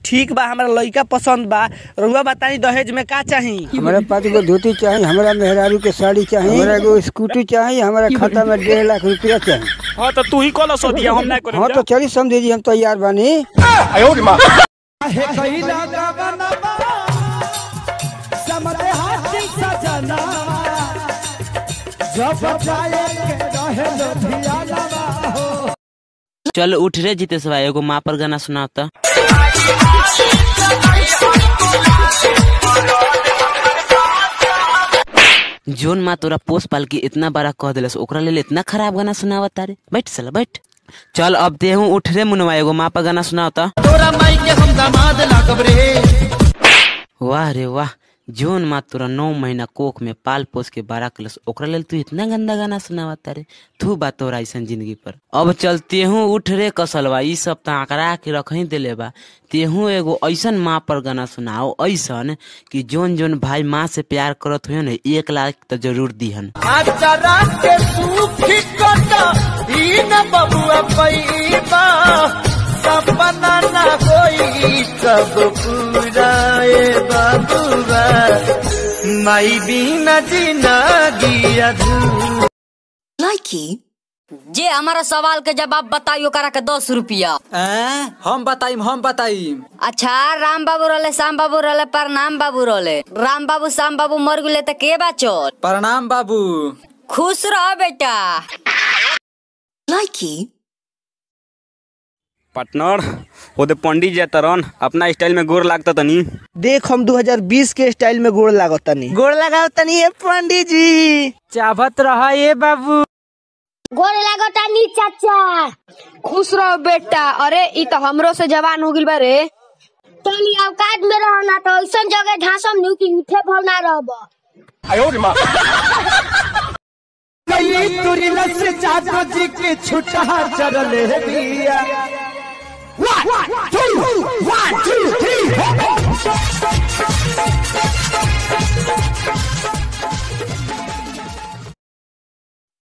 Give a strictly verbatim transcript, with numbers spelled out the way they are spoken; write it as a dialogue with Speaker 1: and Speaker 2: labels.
Speaker 1: ठीक बा, हमारा लड़का पसंद बा। रउआ बताई दहेज में का चाहिए?
Speaker 2: हमारा पाँच गो धोती चाहिए, हमारा मेहरारू के साड़ी चाहिए, हमारा एगो स्कूटी चाहिए, हमारा खाता में डेढ़ लाख रुपया चाहिए।
Speaker 3: हाँ तो तू ही कॉल सो दिया, हम ना करे।
Speaker 2: हाँ तो चलिए समझे जी, हम तैयार बानी।
Speaker 4: चल उठ रे जितेश भाई, एगो माँ पर गाना सुनाता। जोन माँ तोरा पोस पाल के इतना बड़ा कह दिलस, ओकरा ले इतना खराब गाना सुनावत तारे। बैठ साला बैठ। चल अब देहू उठ रे मुनवा, एगो माँ पर गाना सुनावता। तोरा माई के हम दामाद लागब रे। वाह रे वाह, जोन माँ तोरा नौ महीना कोख में पाल पोस के बड़ा कलस, ओकरा लेल तू इतना गंदा गाना सुनावता रे। तू बात तोरा ऐसा जिंदगी पर। अब चल तेहू उठ रे कसलवा, ई सब तो आंकड़ा के रख ही दिले बा। तेहू एगो ऐसन माँ पर गाना सुनाओ, ऐसन कि जोन जोन भाई माँ से प्यार करत हुए न, एक लाख तो जरूर दीहन। सपना ना कोई कब पूराए बाबूबा, माई बिना जीना गिया धू।
Speaker 5: लाइकी जे हमारा सवाल के जवाब बताइयो करा के दस रुपया।
Speaker 6: हम बताइम हम बताइम।
Speaker 5: अच्छा, राम बाबू रोले, श्याम बाबू रोले, प्रणाम बाबू रोले। राम बाबू श्याम बाबू मर गए तो के बाचल?
Speaker 6: प्रणाम बाबू।
Speaker 5: खुश रहो बेटा।
Speaker 7: लाइकी
Speaker 3: पार्टनर ओदे पंडित जी तरन अपना स्टाइल में गोर लागता तनी।
Speaker 1: देख हम दो हज़ार बीस के स्टाइल में गोड़ लागत तनी। गोड़ लगाओ तनी ये पंडित जी।
Speaker 6: चाहत रहा ये बाबू।
Speaker 8: गोड़ लागो तनी चाचा। खुश रहो बेटा। अरे ई तो हमरो से जवान हो गिल बा रे। तनी औकात में रहना तो ऐसन जगह ढासम नु कि उठे भव ना रहबो।
Speaker 3: आयो रे मां।
Speaker 9: कई तुरी लस चाचा जी के छुटा चरले दिया। One, two, one, two, three, four.